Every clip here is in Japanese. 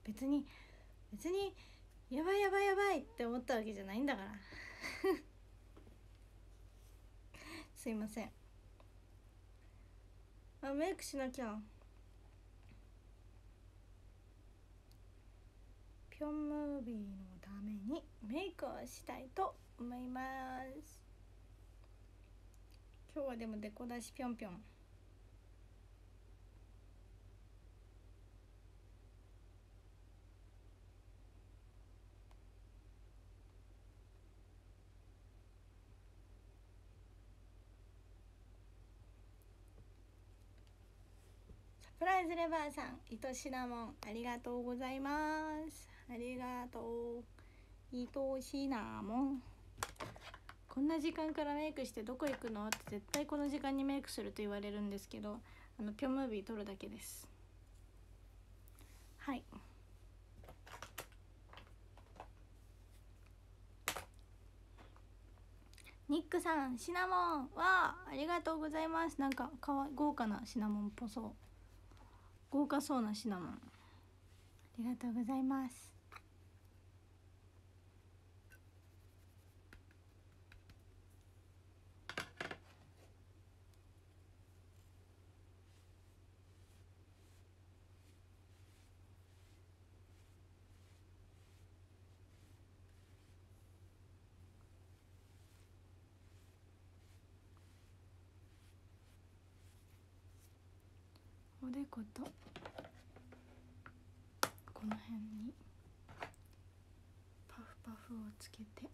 別にやばいやばいやばいって思ったわけじゃないんだからすいません。メイクしなきゃ。ピョンムービーのためにメイクをしたいと思います。今日はでもデコ出しぴょんぴょん。サプライズレバーさん、糸シナモンありがとうございます。ありがとう糸シナモン。こんな時間からメイクしてどこ行くのって絶対この時間にメイクすると言われるんですけど、ピョンムービー撮るだけです。はい。ニックさん、シナモンわありがとうございます。なんか豪華なシナモンっぽそう、豪華そうなシナモンありがとうございます。おでことこの辺にパフパフをつけて、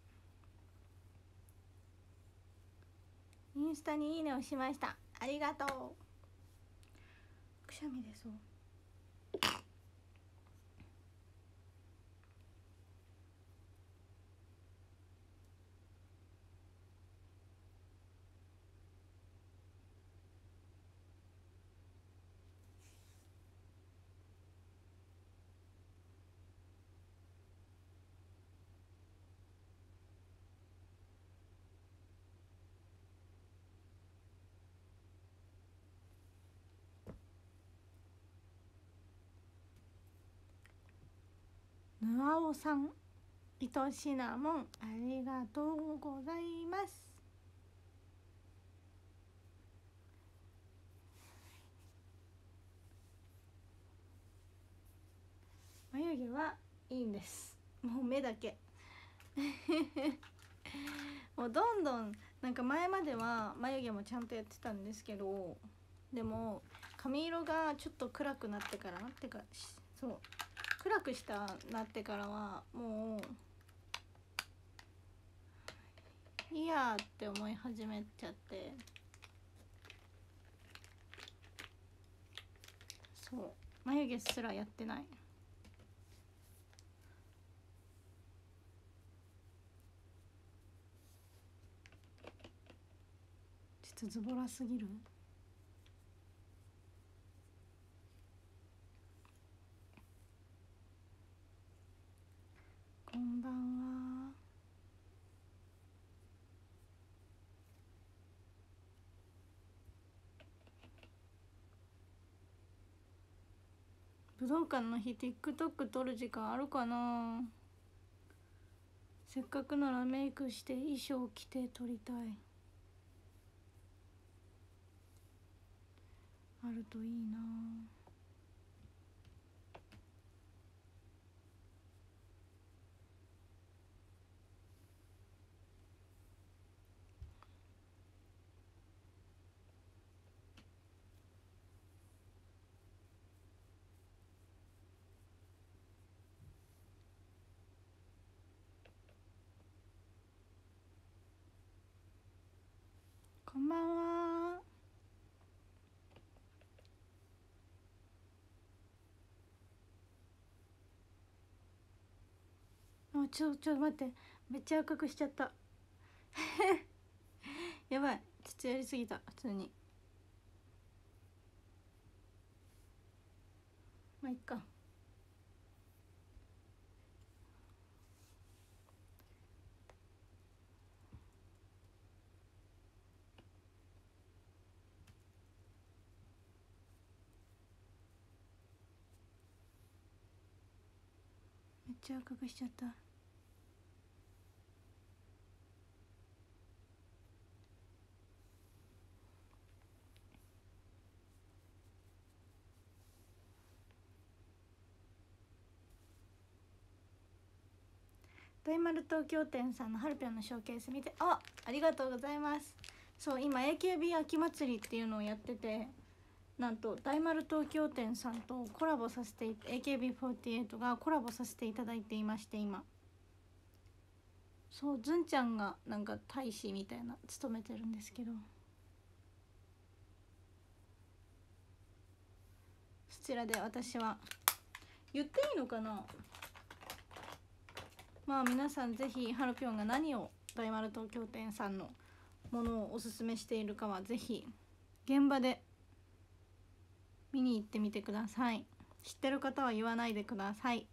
インスタにいいねをしました。ありがとう。くしゃみ出そう。ヌアオさん、糸シナモンありがとうございます。眉毛はいいんです。もう目だけもうどんどんなんか前までは眉毛もちゃんとやってたんですけど、でも髪色がちょっと暗くなってからそう暗くなってからはもういいやって思い始めちゃって、そう眉毛すらやってない。ちょっとズボラすぎる。こんばんは。武道館の日 TikTok 撮る時間あるかな。せっかくならメイクして衣装着て撮りたい。あるといいな。こんばんは。ちょっと待って、めっちゃ赤くしちゃったやばい、ちょっとやりすぎた。普通にまあいっか。 ちゃ赤くしちゃった。大丸東京店さんのハルピョンのショーケース見て、ありがとうございます。そう今 AKB 秋祭りっていうのをやってて、なんと大丸東京店さんとコラボさせて AKB48 がコラボさせていただいていまして、今そうずんちゃんがなんか大使みたいな務めてるんですけど、そちらで私は言っていいのかな、まあ皆さんぜひハルピョンが何を大丸東京店さんのものをおすすめしているかはぜひ現場で見に行ってみてください。知ってる方は言わないでください、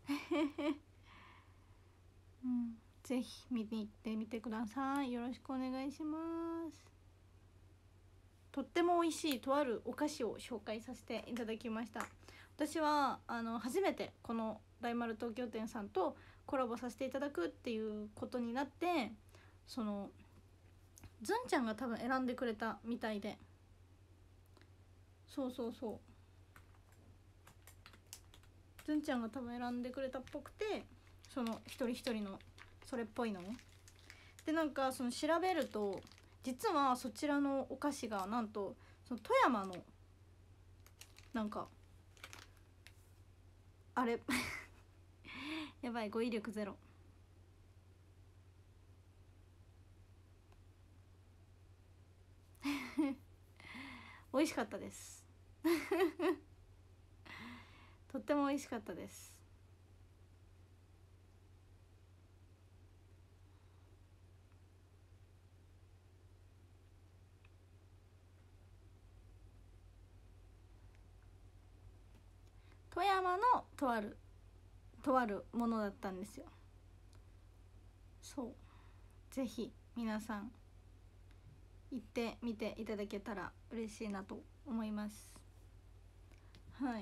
うん、ぜひ見に行ってみてください。よろしくお願いします。とっても美味しいとあるお菓子を紹介させていただきました。私は初めてこの大丸東京店さんとコラボさせていただくっていうことになって、そのずんちゃんが多分選んでくれたみたいで、そうそうそう、ずんちゃんが多分選んでくれたっぽくて、その一人一人のそれっぽいので、なんかその調べると実はそちらのお菓子がなんとその富山のなんかあれやばい語彙力ゼロ美味しかったですとっても美味しかったです。富山のとあるものだったんですよ。そうぜひ皆さん行ってみていただけたら嬉しいなと思います。はい、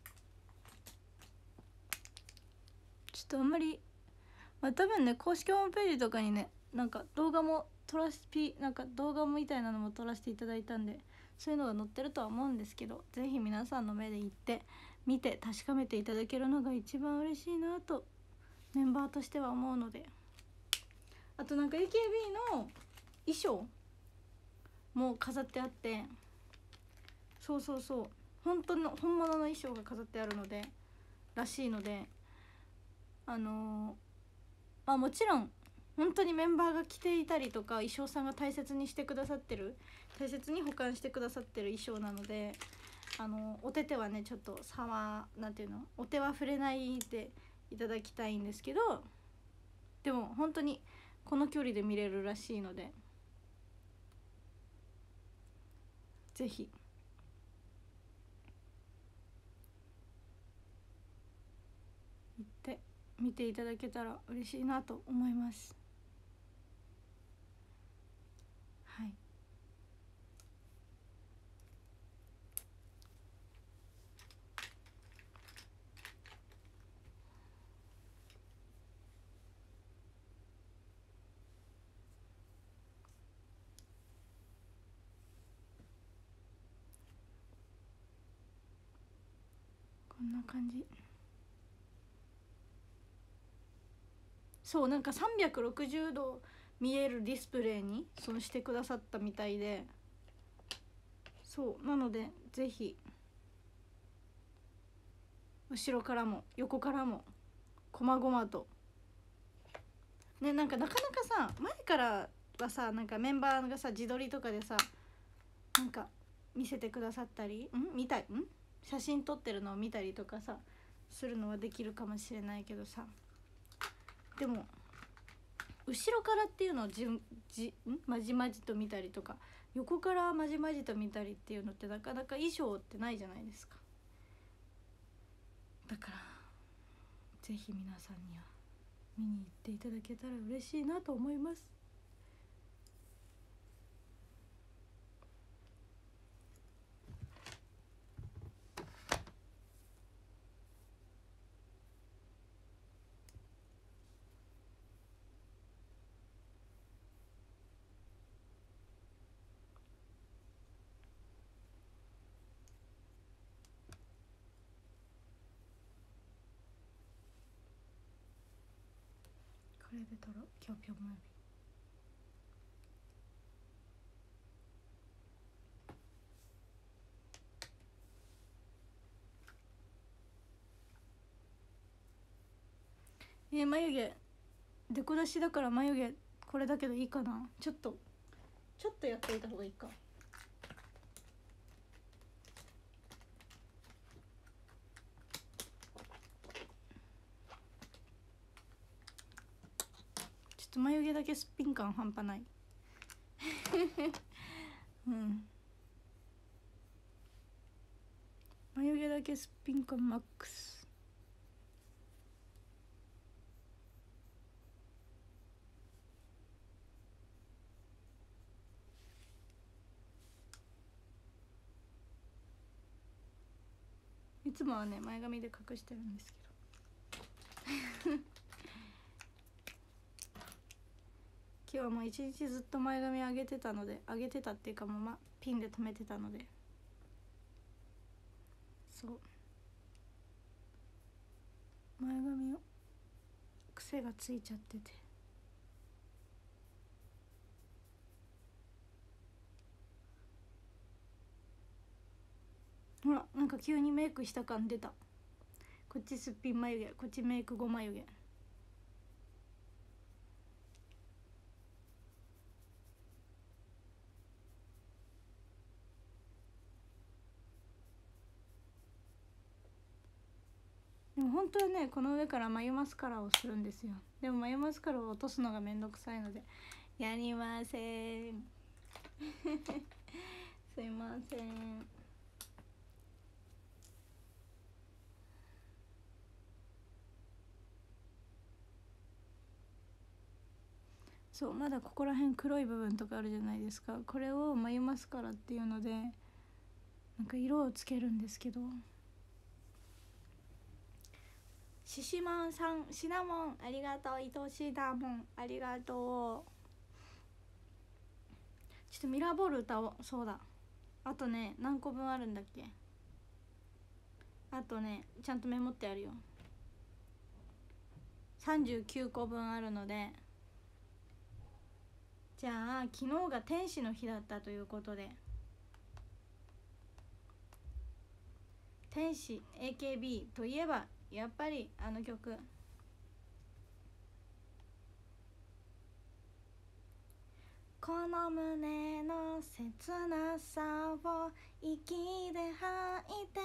ちょっとあんまり、まあ、多分ね公式ホームページとかにねなんか動画もなんか動画みたいなのも撮らせていただいたんで、そういうのが載ってるとは思うんですけど、ぜひ皆さんの目で行って見て確かめていただけるのが一番嬉しいなとメンバーとしては思うので、あとなんか AKB の衣装も飾ってあって、そうそうそう本物の衣装が飾ってあるのでらしいので、まあもちろん本当にメンバーが着ていたりとか衣装さんが大切にしてくださってる、大切に保管してくださってる衣装なので、お手はねちょっとなんていうの、お手は触れないでいただきたいんですけど、でも本当にこの距離で見れるらしいので、ぜひ行って見ていただけたら嬉しいなと思います。はい、こんな感じ。そうなんか360度見えるディスプレイにそうしてくださったみたいで、そうなのでぜひ後ろからも横からもこまごまとね、なんかなかなかさ前からはさなんかメンバーがさ自撮りとかでさなんか見せてくださったり写真撮ってるのを見たりとかさするのはできるかもしれないけどさ、でも後ろからっていうのをまじまじと見たりとか横からまじまじと見たりっていうのってなかなか衣装ってないじゃないですか。だからぜひ皆さんには見に行っていただけたら嬉しいなと思います。 れで撮ろう今日ぴょんムービー。眉毛デコ出しだから眉毛これだけどいいかな。ちょっとやっておいた方がいいか。ちょっと眉毛だけすっぴん感半端ないうん眉毛だけすっぴん感マックス。いつもはね前髪で隠してるんですけど今日はもう一日ずっと前髪上げてたっていうかもう、ピンで留めてたので、そう前髪を癖がついちゃってて、ほらなんか急にメイクした感出た。こっちすっぴん眉毛、こっちメイク後眉毛。でも本当はねこの上から眉マスカラをするんですよ。でも眉マスカラを落とすのがめんどくさいのでやりませんすいません。そうまだここら辺黒い部分とかあるじゃないですか。これを眉マスカラっていうのでなんか色をつけるんですけど、シシマンさんシナモンありがとう。愛しいダーモンありがとう。ちょっとミラーボール歌おう。そうだ、あとね何個分あるんだっけ。あとねちゃんとメモってあるよ。39個分あるので、じゃあ昨日が天使の日だったということで、天使 AKB といえばやっぱりあの曲、この胸の切なさを息で吐いて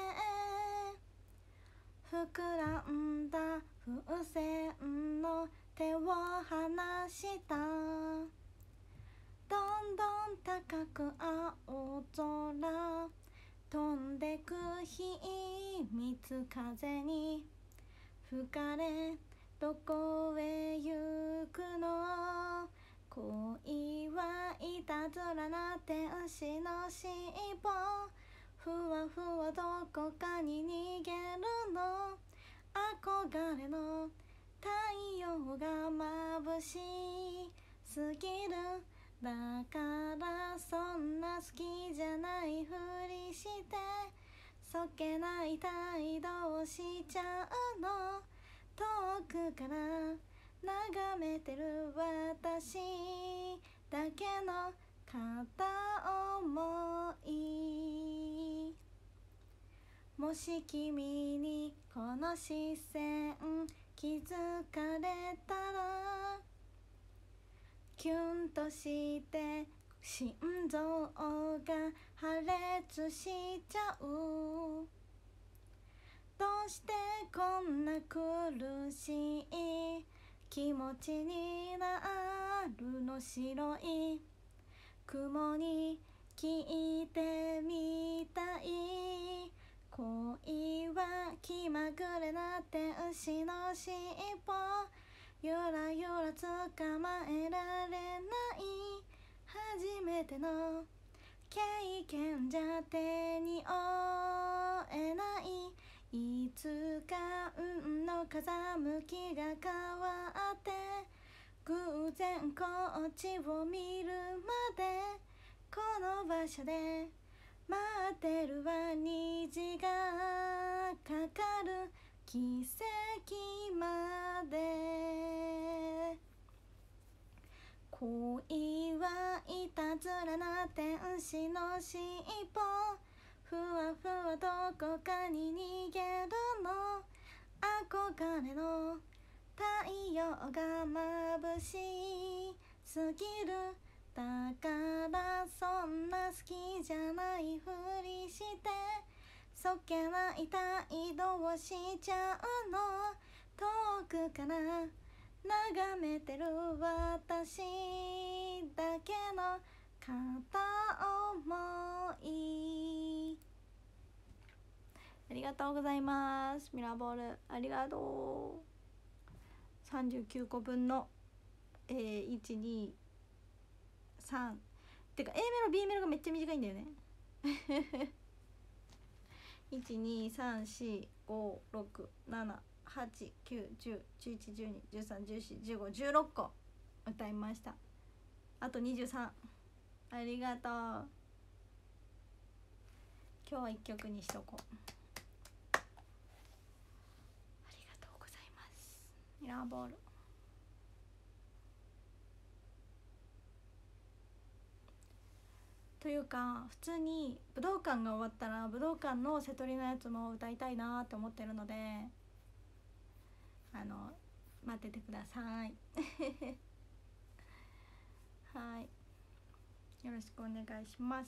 膨らんだ風船の手を離した、どんどん高く青空飛んでく秘密風に吹かれどこへ行くの、恋はいたずらな天使の尻尾、ふわふわどこかに逃げるの、憧れの太陽が眩しすぎる、だからそんな好きじゃないふりしてそけない態度をしちゃうの、遠くから眺めてる私だけの片思い、もし君にこの視線気づかれたらキュンとして心臓が破裂しちゃう、どうしてこんな苦しい気持ちになるの、白い雲に聞いてみたい、恋は気まぐれな天使の尻尾、ゆらゆら捕まえられない初めての経験じゃ手に負えない、いつか運の風向きが変わって偶然こっちを見るまでこの場所で待ってるわ、虹がかかる奇跡まで。 恋はいたずらな天使の尻尾、ふわふわどこかに逃げるの、憧れの太陽が眩しすぎる、だからそんな好きじゃないふりしてそっけない態度をしちゃうの、遠くから眺めてる私だけの片思い。ありがとうございます。ミラーボールありがとう。39個分の、123てか A メロ B メロがめっちゃ短いんだよね12345678910111213141516個歌いました。あと23。ありがとう。今日は1曲にしとこう。ありがとうございます。ミラーボールというか、普通に武道館が終わったら武道館の瀬戸りのやつも歌いたいなって思ってるので、待っててくださいはい、よろしくお願いします。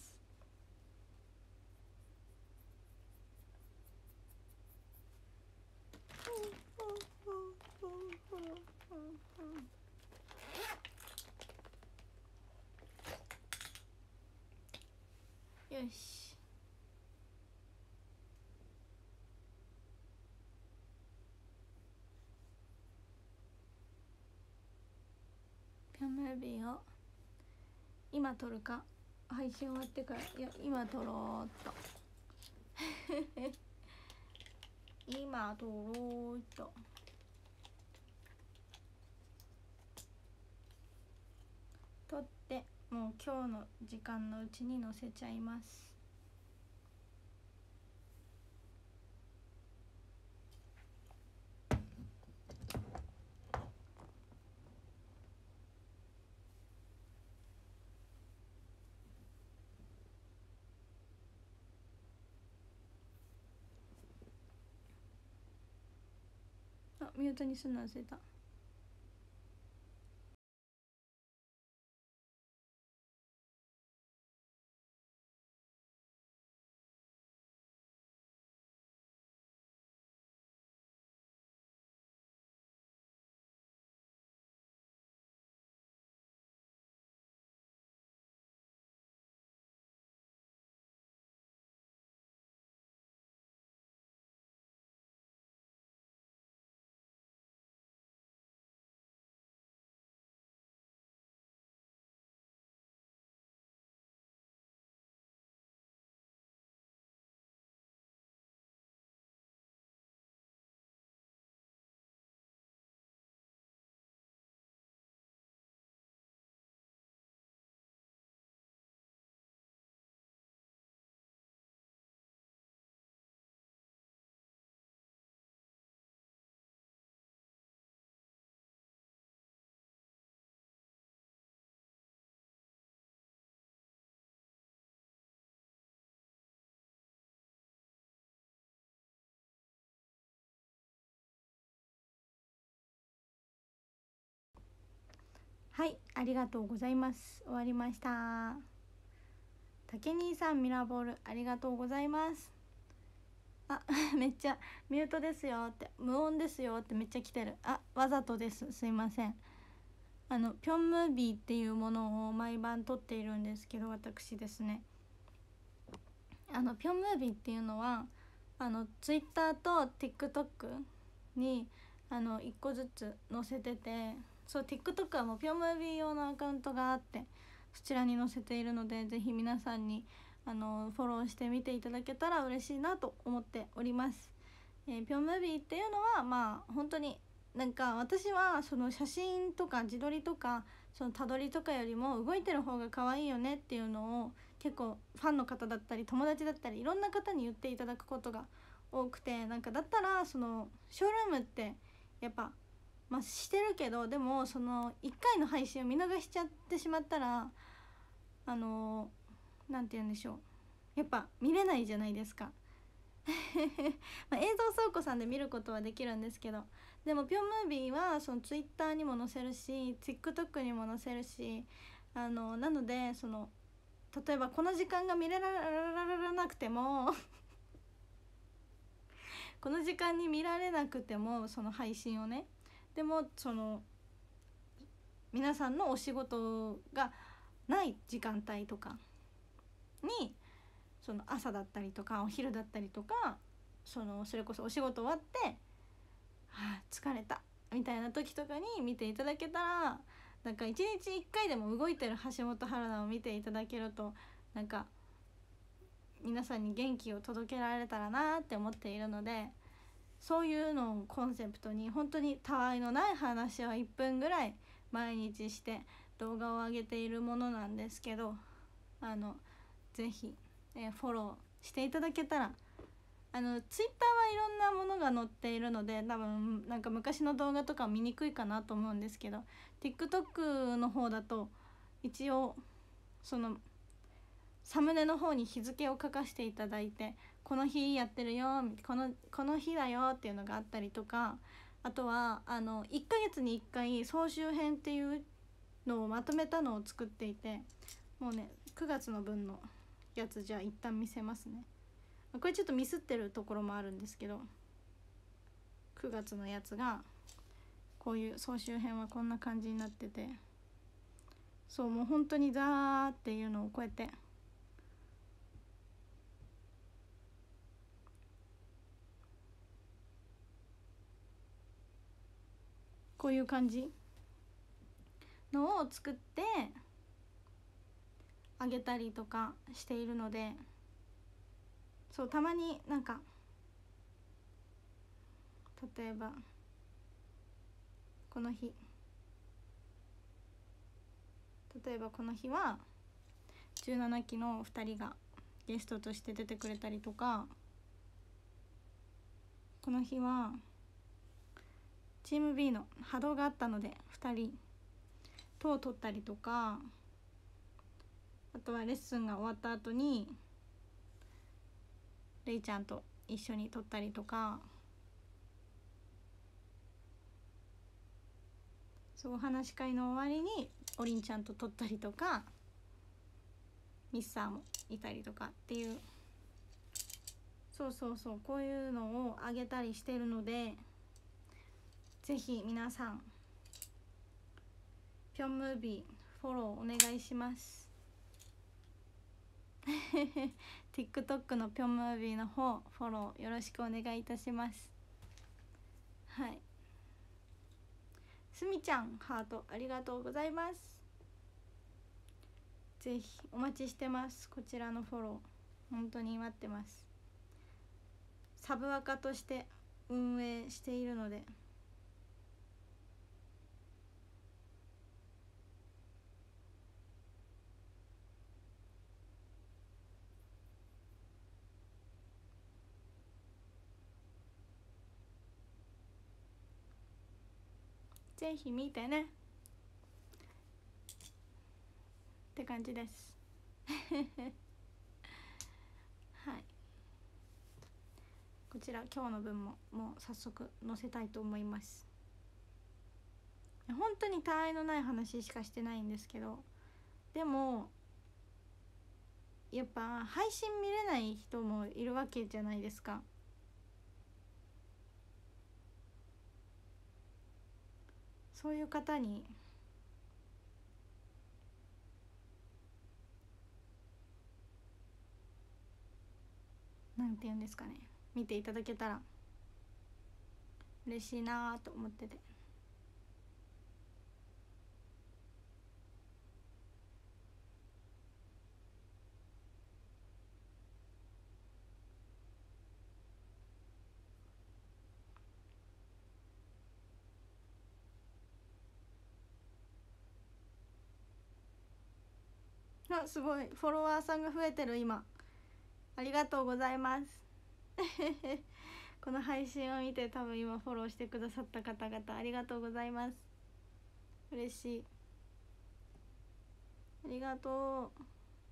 よし、ピョンムービーを今撮るか配信終わってから、いや今撮ろうっと今撮ろうっと撮って、もう今日の時間のうちに載せちゃいます。あ、ミュートにするの忘れた。はい、ありがとうございます。終わりました。たけにさん、ミラーボールありがとうございます。あめっちゃミュートですよって、無音ですよってめっちゃ来てる。あ、わざとです、すいません。ピョンムービーっていうものを毎晩撮っているんですけど、私ですね、ピョンムービーっていうのはTwitter と TikTok に1個ずつ載せてて、そう TikTok はもうピョンムービー用のアカウントがあって、そちらに載せているので、ぜひ皆さんにフォローしてみていただけたら嬉しいなと思っております。ピョンムービーっていうのはまあ本当になんか、私はその写真とか自撮りとかそのたどりとかよりも動いてる方が可愛いよねっていうのを結構ファンの方だったり友達だったりいろんな方に言っていただくことが多くて、なんかだったらそのショールームってやっぱまあしてるけど、でもその1回の配信を見逃しちゃってしまったらなんて言うんでしょう、やっぱ見れないじゃないですか。まあ、映像倉庫さんで見ることはできるんですけど、でもぴょんムービーはそのツイッターにも載せるし TikTok にも載せるし、なのでその例えばこの時間が見れられなくてもこの時間に見られなくてもその配信をね、でもその皆さんのお仕事がない時間帯とかに、その朝だったりとかお昼だったりとか、それこそお仕事終わってはあ疲れたみたいな時とかに見ていただけたら、なんか一日1回でも動いてる橋本春菜を見ていただけると、なんか皆さんに元気を届けられたらなって思っているので、そういうのをコンセプトに本当にたわいのない話を1分ぐらい毎日して動画を上げているものなんですけど、ぜひ、フォローしていただけたら、ツイッターはいろんなものが載っているので多分なんか昔の動画とか見にくいかなと思うんですけど、 TikTok の方だと一応そのサムネの方に日付を書かせていただいて、この日やってるよ、この日だよっていうのがあったりとか、あとは1ヶ月に1回総集編っていうのをまとめたのを作っていて、もうね9月の分のやつじゃあ一旦見せますね。これちょっとミスってるところもあるんですけど、9月のやつがこういう総集編はこんな感じになってて、そうもう本当にザーっていうのをこうやってこういう感じのを作ってあげたりとかしているので、そうたまになんか例えばこの日は17期の2人がゲストとして出てくれたりとか、この日はチーム B の波動があったので2人と撮ったりとか、あとはレッスンが終わった後にレイちゃんと一緒に撮ったりとか、そうお話し会の終わりにおりんちゃんと撮ったりとか、ミスサーもいたりとかっていう、そうこういうのをあげたりしてるので、ぜひ皆さんぴょんムービーフォローお願いします。TikTok のぴょんムービーの方フォローよろしくお願いいたします。はい、すみちゃんハートありがとうございます。ぜひお待ちしてます。こちらのフォロー本当に待ってます。サブアカとして運営しているので、ぜひ見てねって感じですはい、こちら今日の分ももう早速載せたいと思います。本当に他愛のない話しかしてないんですけど、でもやっぱ配信見れない人もいるわけじゃないですか。そういう方になんて言うんですかね、見ていただけたら嬉しいなと思ってて、あすごいフォロワーさんが増えてる今、ありがとうございますこの配信を見て多分今フォローしてくださった方々ありがとうございます。嬉しい、ありがとう。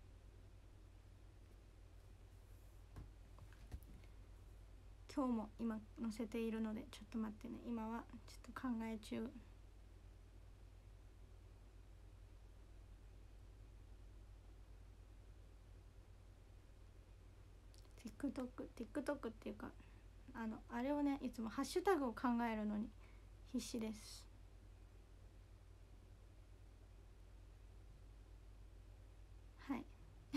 今日も今載せているのでちょっと待ってね、今はちょっと考え中。TikTok っていうかあれをね、いつもハッシュタグを考えるのに必死です。はい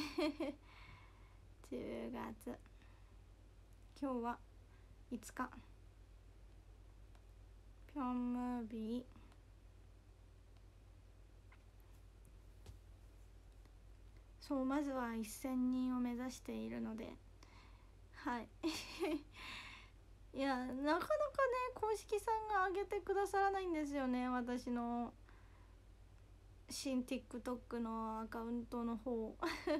10月今日は5日ピョンムービーそう、まずは1000人を目指しているので、はいいや、なかなかね公式さんが上げてくださらないんですよね、私の新 TikTok のアカウントの方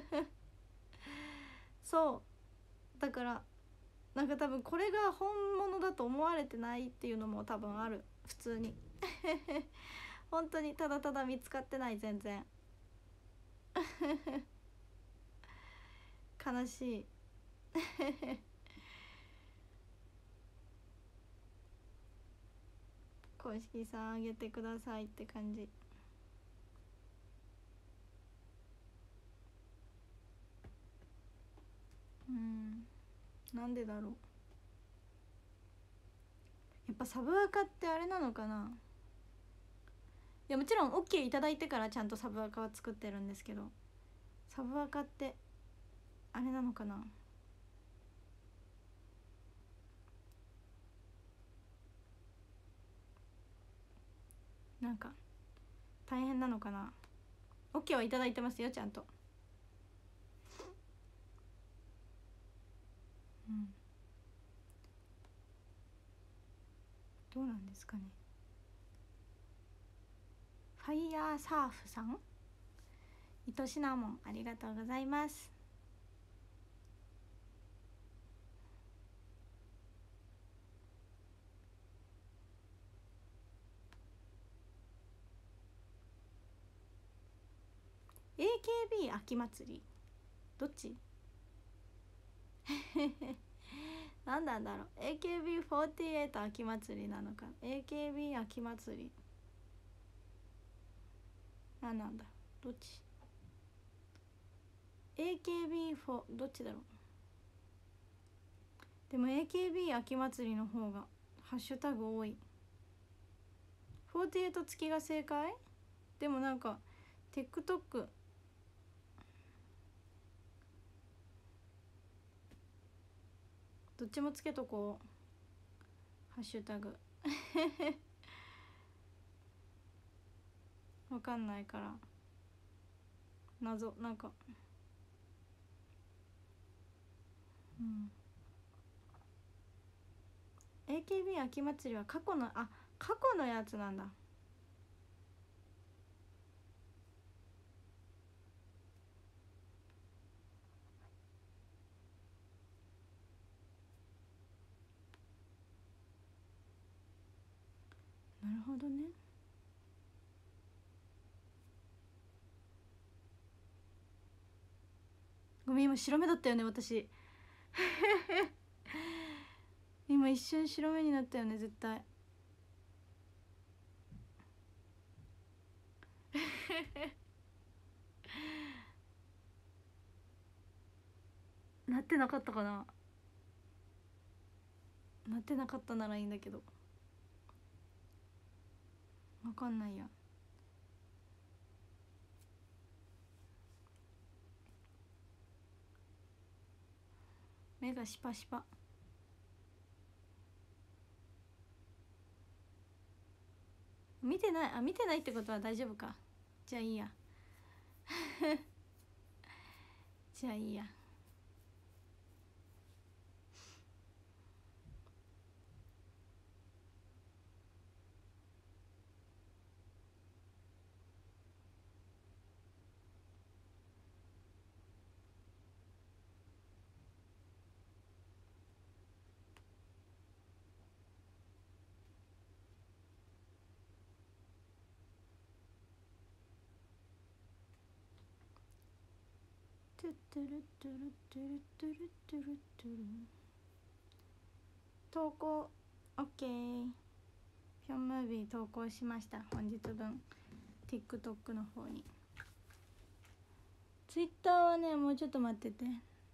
そうだからなんか多分これが本物だと思われてないっていうのも多分ある、普通に本当にただただ見つかってない、全然悲しい公式さんあげてくださいって感じ。なんでだろう、やっぱサブアカってあれなのかな。いやもちろん OK いただいてからちゃんとサブアカは作ってるんですけど、サブアカってあれなのかな。なんか大変なのかな。 OK はいただいてますよちゃんと。どうなんですかね。ファイヤーサーフさん、糸シナモンありがとうございます。AKB 秋祭りどっち何なんだろう、 AKB48 秋祭りなのか AKB 秋祭り何なんだ、どっち AKB4 どっちだろう。でも AKB 秋祭りの方がハッシュタグ多い。48付きが正解。でもなんか TikTokどっちもつけとこう、ハッシュタグわかんないから謎、なんかAKB 秋祭りは過去のやつなんだ。なるほどね。ごめん今白目だったよね私今一瞬白目になったよね絶対なってなかったかな。なってなかったならいいんだけど、わかんないや。目がシパシパ。見てないってことは大丈夫か。じゃあいいやじゃあいいや。 トゥトゥルトゥルトゥルトゥルトゥルトゥル。投稿 OK。 ピョンムービー投稿しました。本日分 TikTok の方に。 Twitter はね、もうちょっと待ってて。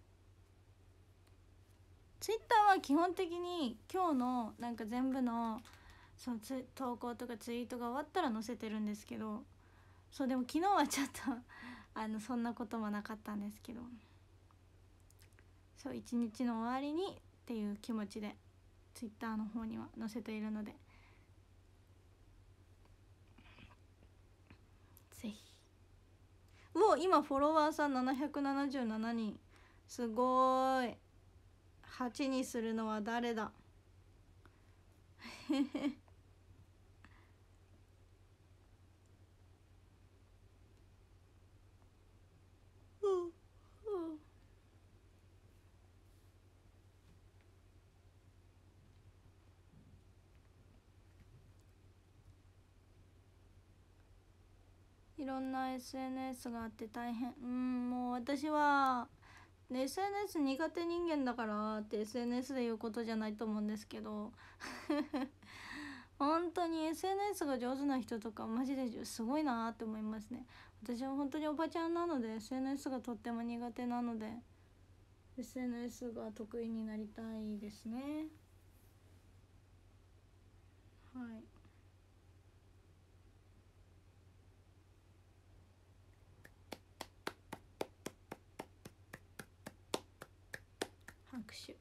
Twitter は基本的に今日のなんか全部のその投稿とかツイートが終わったら載せてるんですけど、そうでも昨日はちょっとそんなこともなかったんですけど、そう一日の終わりにっていう気持ちで Twitter の方には載せているので、ぜひ。うお、今フォロワーさん777人、すごーい。8にするのは誰だいろんな SNS があって大変。もう私は SNS 苦手人間だからって SNS で言うことじゃないと思うんですけど本当に SNS が上手な人とかマジですごいなって思いますね。私は本当におばちゃんなので SNS がとっても苦手なので SNS が得意になりたいですね。はい。拍手。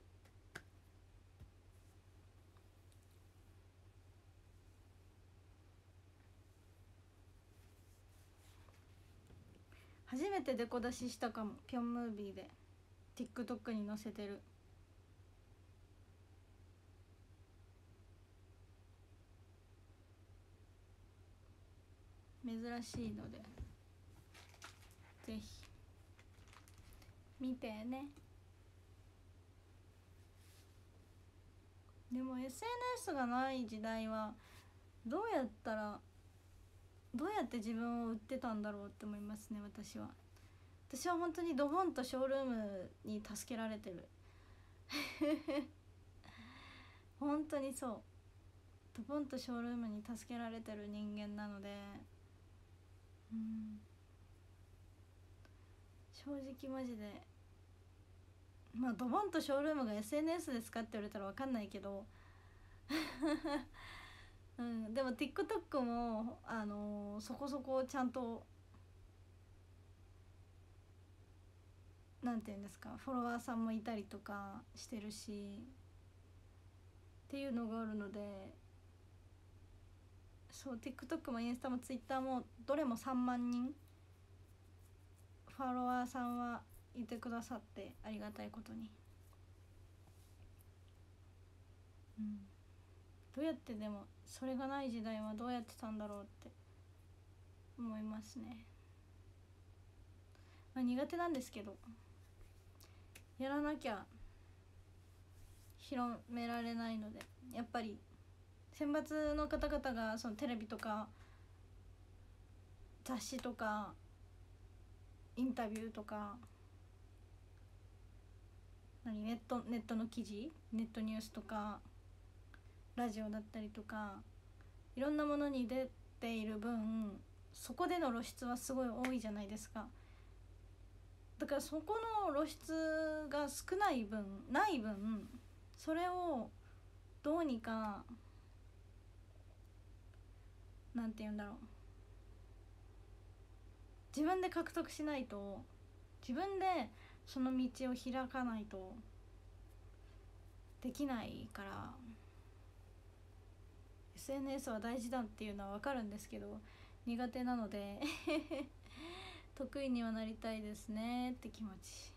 初めてデコ出ししたかも。ピョンムービーで TikTok に載せてる。珍しいのでぜひ見てね。でも SNS がない時代はどうやって自分を売ってたんだろうって思いますね。私は本当にドボンとショールームに助けられてる本当にそう、ドボンとショールームに助けられてる人間なので、正直マジでまあドボンとショールームが SNS ですかって言われたら分かんないけどでも TikTok もそこそこちゃんとなんていうんですか、フォロワーさんもいたりとかしてるしっていうのがあるので、そう TikTok もインスタも Twitter もどれも3万人フォロワーさんはいてくださってありがたいことに、どうやってでもそれがない時代はどうやってたんだろうって思いますね。まあ苦手なんですけどやらなきゃ広められないので、やっぱり選抜の方々がそのテレビとか雑誌とかインタビューとかネットの記事、ネットニュースとかラジオだったりとかいろんなものに出ている分、そこでの露出はすごい多いじゃないですか。だからそこの露出が少ない分それをどうにかなんて言うんだろう、自分で獲得しないと、自分でその道を開かないとできないから、 SNS は大事だっていうのは分かるんですけど苦手なので得意にはなりたいですねって気持ち。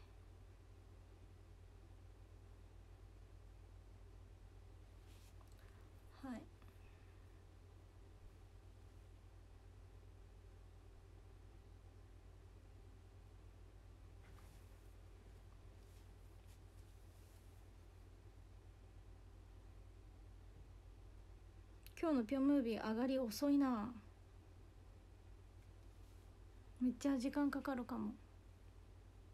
はい。今日のピョンムービー上がり遅いな、めっちゃ時間かかるかも。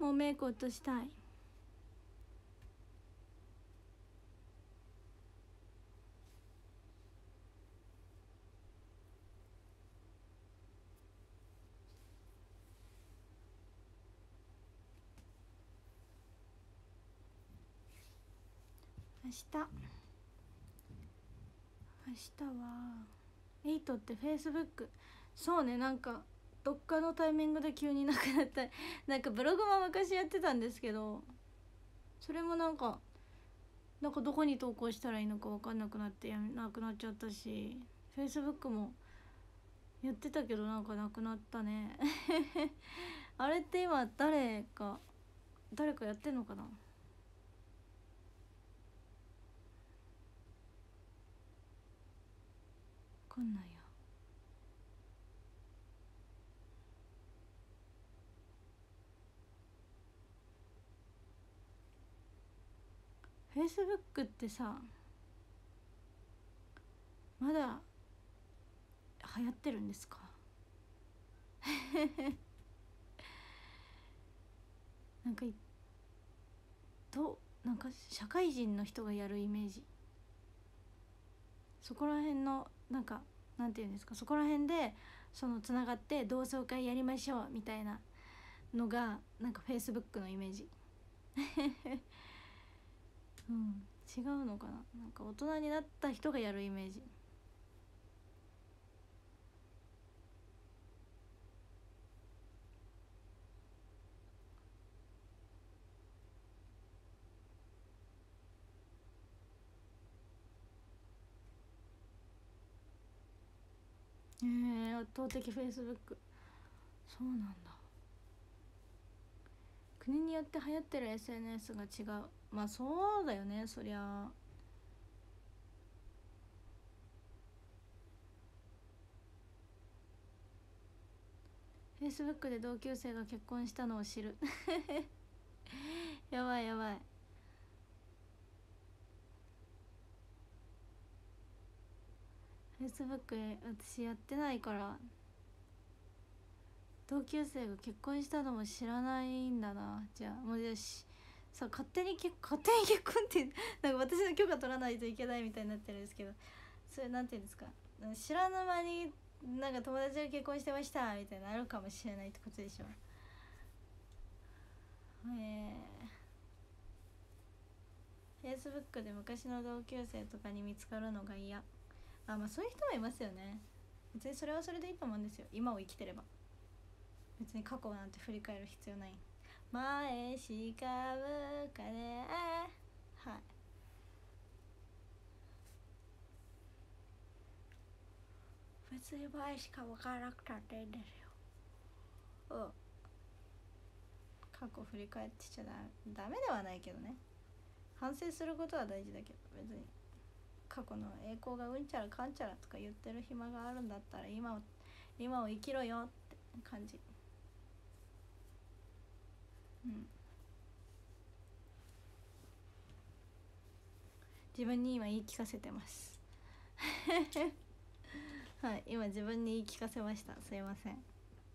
もうメイク落としたい。明日はエイトってフェイスブック、そうね、なんかどっかのタイミングで急になくなった。なんかブログも昔やってたんですけど、それもなんかどこに投稿したらいいのか分かんなくなってなくなっちゃったし、フェイスブックもやってたけどなんかなくなったね。あれって今誰かやってんのかな。分かんないや。フェイスブックってさ、まだ流行ってるんですか？なんかなんか社会人の人がやるイメージ。そこら辺のなんていうんですか、そこら辺でつながって同窓会やりましょうみたいなのがなんかフェイスブックのイメージ。うん、違うのかな。なんか大人になった人がやるイメージ。圧倒的フェイスブック。そうなんだ。国によって流行ってる SNS が違う。まあそうだよね、そりゃ。フェイスブックで同級生が結婚したのを知る。やばいやばい。フェイスブック私やってないから、同級生が結婚したのも知らないんだな。じゃあもうよしさ、勝手に結婚ってなんか私の許可取らないといけないみたいになってるんですけど、それなんていうんですか、知らぬ間になんか友達が結婚してましたみたいなのあるかもしれないってことでしょ。フェイスブックで昔の同級生とかに見つかるのが嫌。まあそういう人もいますよね。別にそれはそれでいいと思うんですよ、今を生きてれば。別に過去なんて振り返る必要ない。前しか向かねえ。はい。別に前しか向かなくたっていいんですよ。うん。過去振り返ってちゃダメではないけどね。反省することは大事だけど、別に過去の栄光がうんちゃらかんちゃらとか言ってる暇があるんだったら今を生きろよって感じ。うん。自分に今言い聞かせてます。はい、今自分に言い聞かせました。すいません。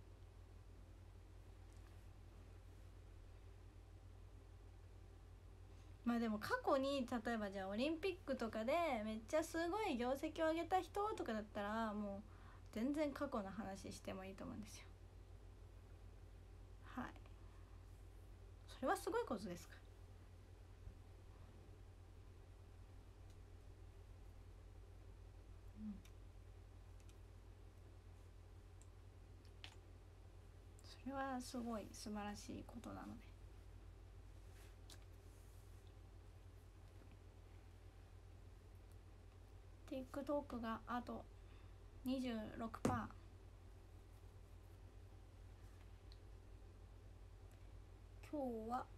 まあでも過去に例えばじゃあオリンピックとかでめっちゃすごい業績を上げた人とかだったら、もう全然過去の話してもいいと思うんですよ。はい。それはすごいことですから。それはすごい素晴らしいことなので。TikTok があと 26%。今日は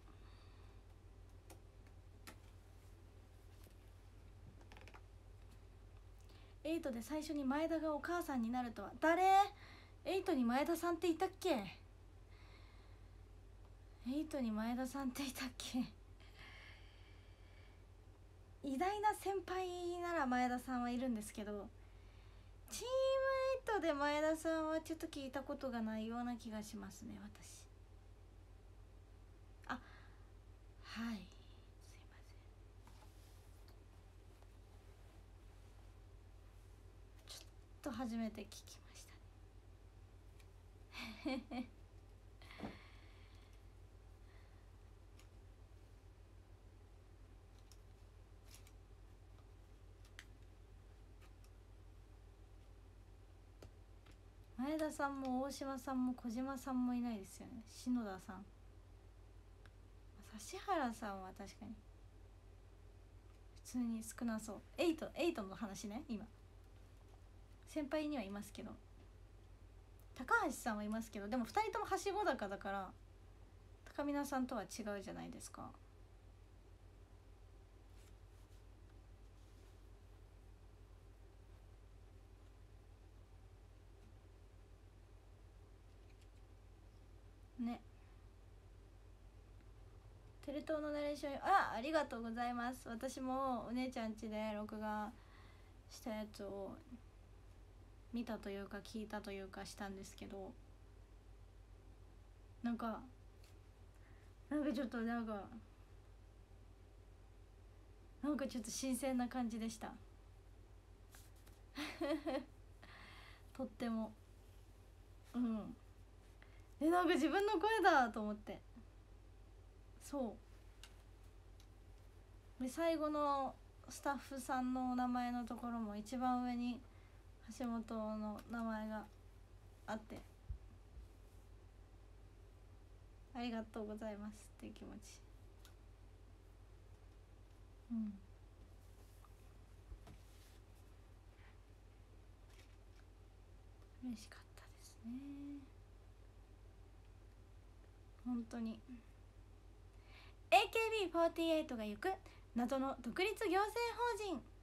エイトで最初に前田がお母さんになるとは。誰？エイトに前田さんっていたっけ？エイトに前田さんっていたっけ？偉大な先輩なら前田さんはいるんですけど、チームエイトで前田さんはちょっと聞いたことがないような気がしますね、私。 はい、すいません。ちょっと初めて聞きましたね前田さんも大島さんも小島さんもいないですよね。篠田さん、指原さんは確かに普通に少なそう。エイトの話ね。今先輩にはいますけど、高橋さんはいますけど、でも2人ともはしご高だから高見菜さんとは違うじゃないですか。ね。テレ東のナレーション、ありがとうございます。私もお姉ちゃん家で録画したやつを見たというか聞いたというかしたんですけど、なんかちょっとなんかちょっと新鮮な感じでしたとっても。うんで、なんか自分の声だと思って。そうで、最後のスタッフさんのお名前のところも一番上に橋本の名前があって、ありがとうございますっていう気持ち。嬉しかったですね、本当に。 AKB48 が行く謎の独立行政法人。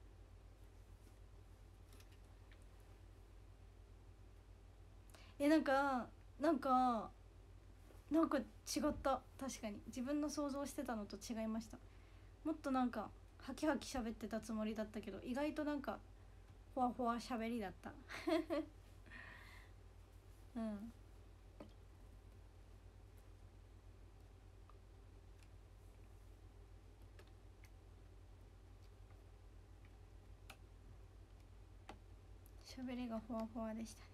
なんか違った。確かに自分の想像してたのと違いました。もっとなんかハキハキ喋ってたつもりだったけど、意外となんかほわほわ喋りだったうん喋りがほわほわでしたね。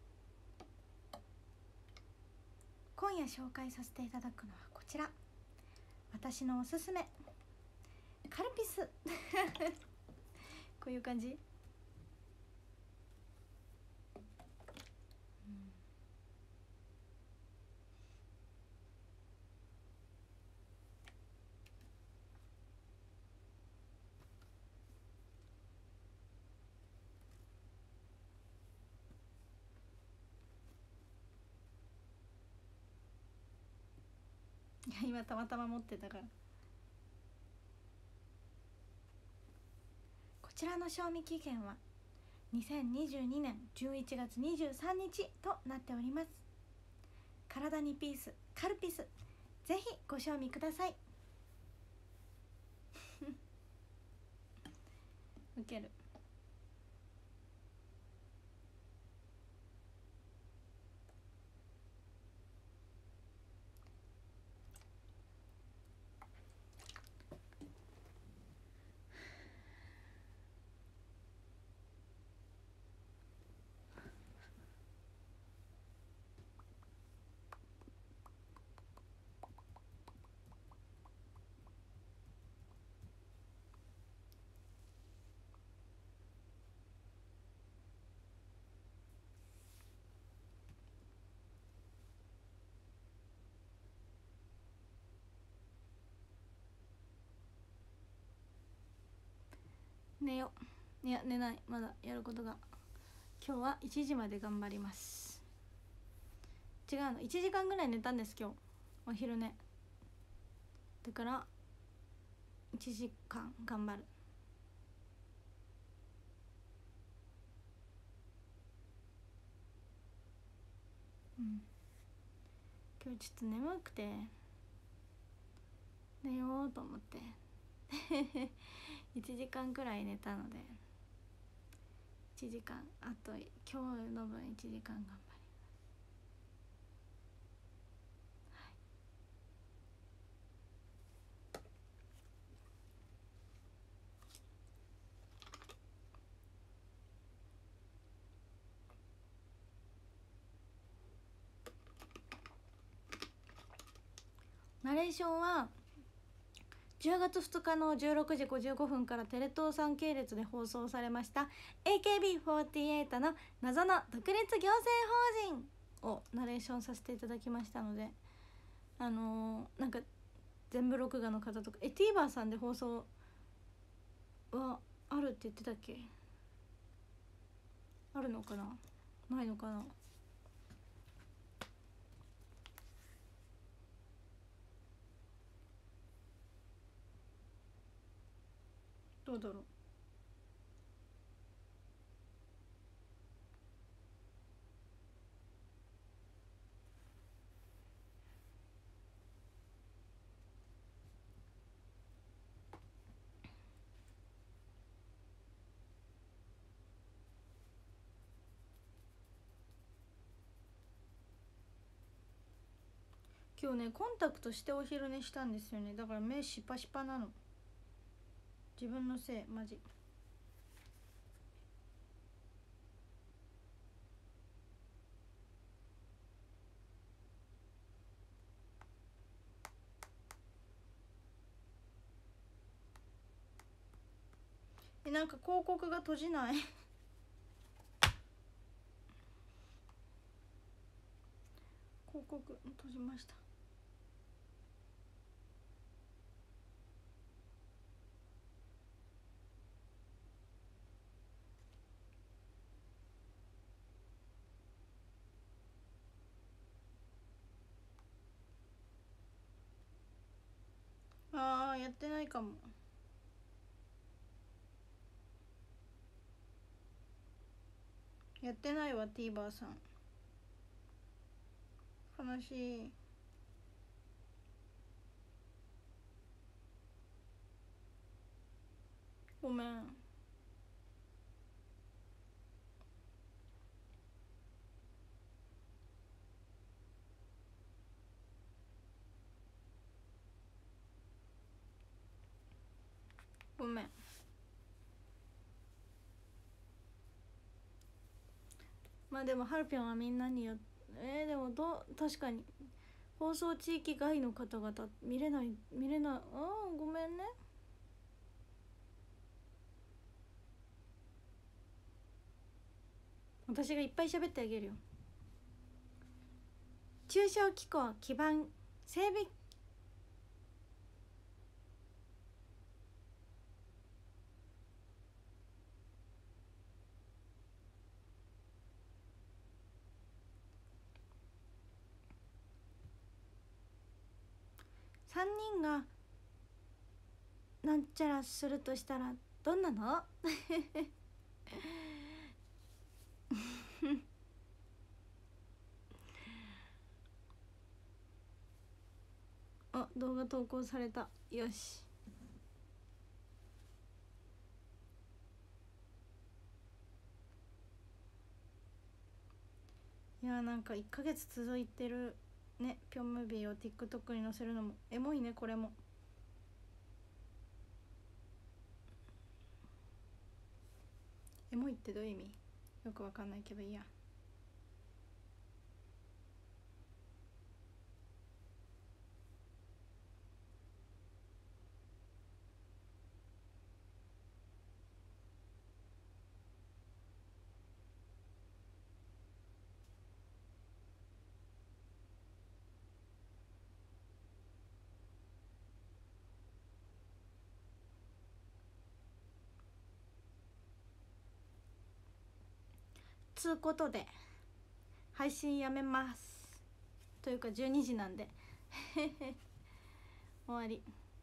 今夜紹介させていただくのはこちら、私のおすすめカルピスこういう感じ。いや今たまたま持ってたから。こちらの賞味期限は2022年11月23日となっております。体にピースカルピス、ぜひご賞味くださいウケる。寝よ。いや寝ない、まだやることが。今日は1時まで頑張ります。違うの、1時間ぐらい寝たんです今日、お昼寝だから1時間頑張る。今日ちょっと眠くて寝ようと思って1時間くらい寝たので、1時間あと今日の分1時間頑張ります。 ナレーションは10月2日の16時55分からテレ東さん系列で放送されました AKB48 の謎の独立行政法人をナレーションさせていただきましたので、なんか全部録画の方とかTVer さんで放送はあるって言ってたっけ？あるのかな？ないのかな？どうだろう。今日ねコンタクトしてお昼寝したんですよね。だから目シパシパなの。自分のせいマジ。なんか広告が閉じない広告閉じました。やってないかも。やってないわ TVer さん。悲しい。ごめん。ごめん。まあでもハルピョンはみんなにでも確かに放送地域外の方々見れない。ごめんね。私がいっぱい喋ってあげるよ。中小機構基盤整備3人がなんちゃらするとしたらどんなの動画投稿された。よし。いやなんか1ヶ月続いてるねピョンムービーを TikTok に載せるのもエモいね。これもエモいってどういう意味よくわかんないけどいいや。つうことで配信やめますというか12時なんで終わり。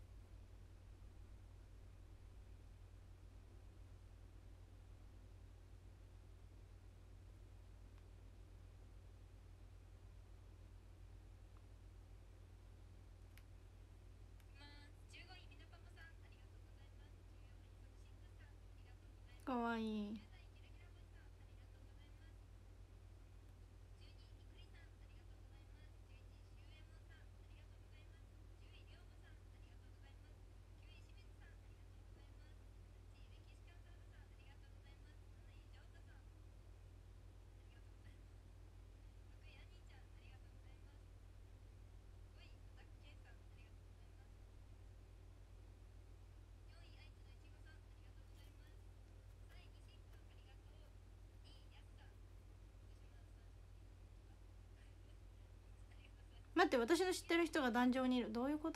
かわいい。 待って、私の知ってる人が壇上にいる。どういうこと？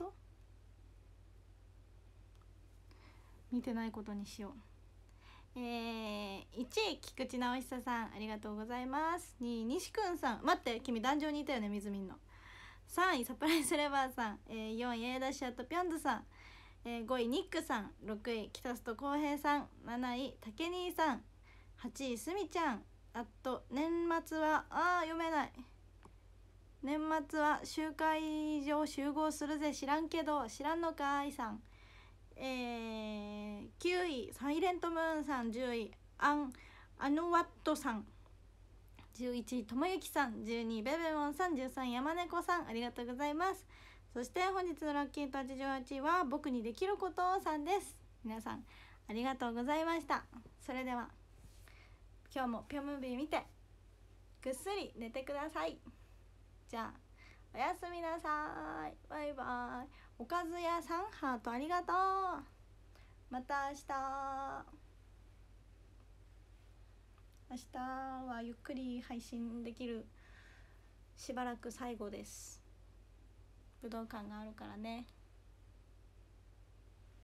見てないことにしよう。1位菊池直久さん、ありがとうございます。2位西くんさん、待って、君壇上にいたよね、水みんの。3位サプライズレバーさん、4位 A ダッシュアットピョンズさん、5位ニックさん、6位北里浩平さん、7位竹兄さん、8位すみちゃん。あと年末は読めない。年末は集会場集合するぜ、知らんけど知らんのかいさん。9位サイレントムーンさん、10位アヌワットさん、11位ともゆきさん、12位ベベモンさん、13位山猫さん、ありがとうございます。そして本日のラッキーと88位は僕にできることさんです。皆さんありがとうございました。それでは今日もピョムービー見てぐっすり寝てください。じゃあおやすみなさい。バイバイ。おかず屋さんハートありがとう。また明日はゆっくり配信できる、しばらく最後です。武道館があるからね。